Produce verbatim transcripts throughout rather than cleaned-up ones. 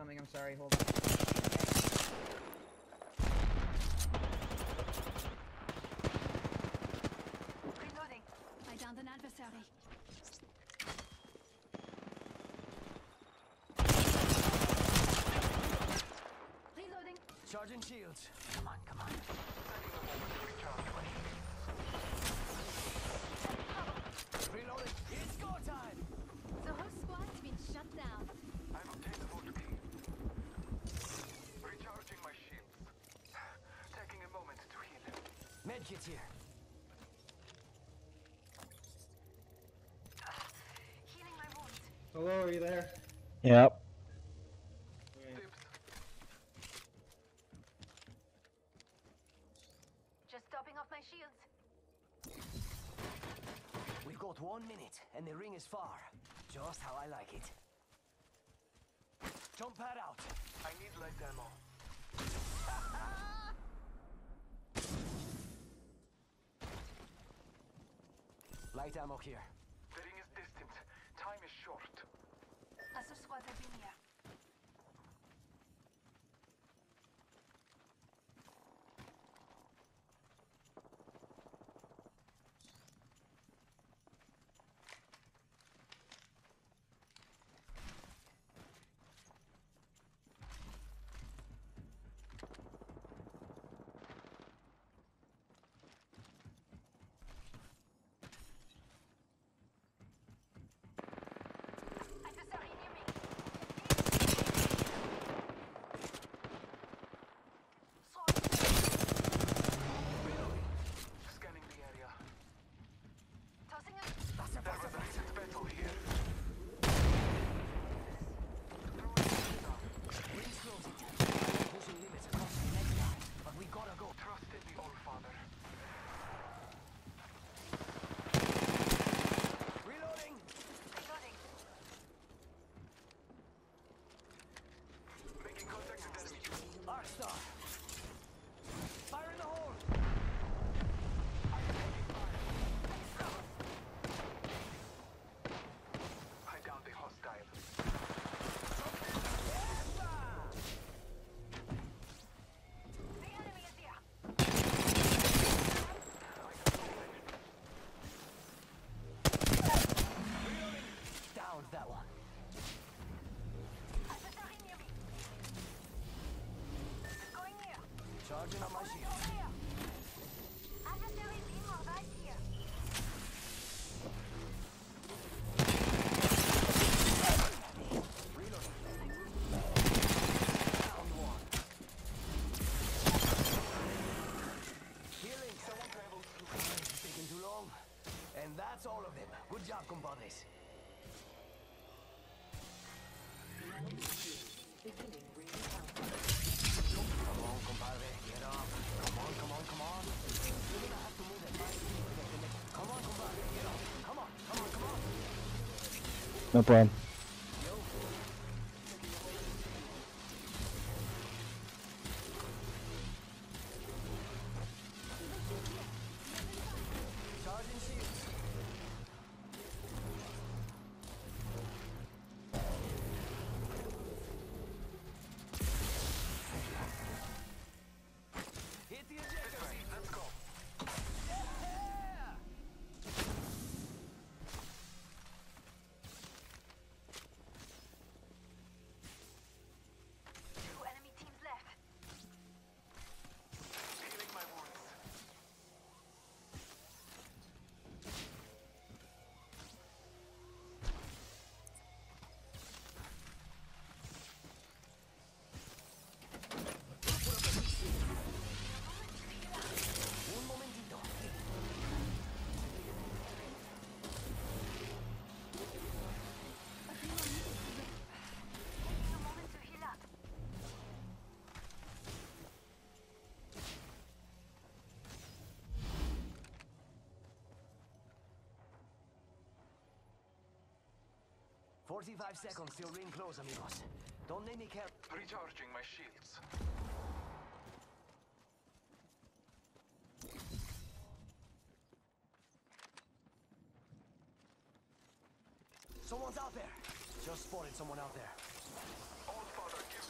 coming. I'm sorry. Hold on. Reloading. I downed an adversary. Reloading. Charging shields. Come on, come on. Reloading. It's go time. The whole squad's been shut down. I've obtained the vault key. Recharging my shields. Taking a moment to heal. Medkit's here. Healing my wounds. Hello, are you there? Yep. Just topping off my shields. We've got one minute, and the ring is far. Just how I like it. Jump pad out. I need light ammo. Light ammo here. The ring is distant. Time is short. Assault squads have been here. Adversary near me. Scanning the area. Tossing a... There was a recent battle here. Ring's closing. Pushing limits across the next line, but we gotta go. Trust in the All Father. Reloading. Reloading. Making contact with enemy. Arcstar. Fire in the hole. I downed the hostile. The enemy is here. Downed that one. Adversary near me. Going near. Charging on my shield. Over here. Adversary beam right here. Reloading. Down one. Healing. Someone traveled. It's taking too long. And that's all of them. Good job, compadres. Come on, compadre. Get up. Come on, come on, come on. You're gonna have to move that bike. Come on, compadre. Get up. Come on, come on, come on. No problem. Yo. Charging shields. Hit the ejector seat. Let's go. Yeah! Two enemy teams left. Healing my wounds. Un momentito. Taking a moment to heal up. Forty-five seconds till ring close, amigos. Don't let me care. Recharging my shields. Someone's out there. Just spotted someone out there. All Father, give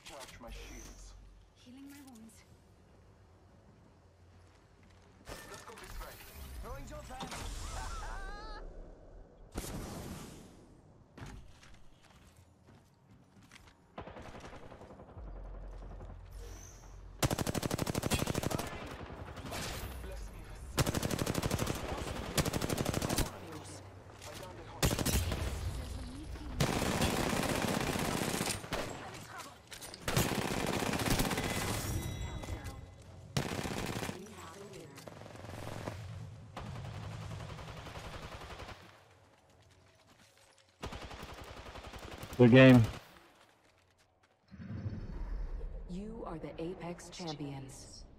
recharge my shields. Healing my wounds. Let's go this way. Throwing jump pad. Bless me with I downed it home. Good game. You are the Apex champions.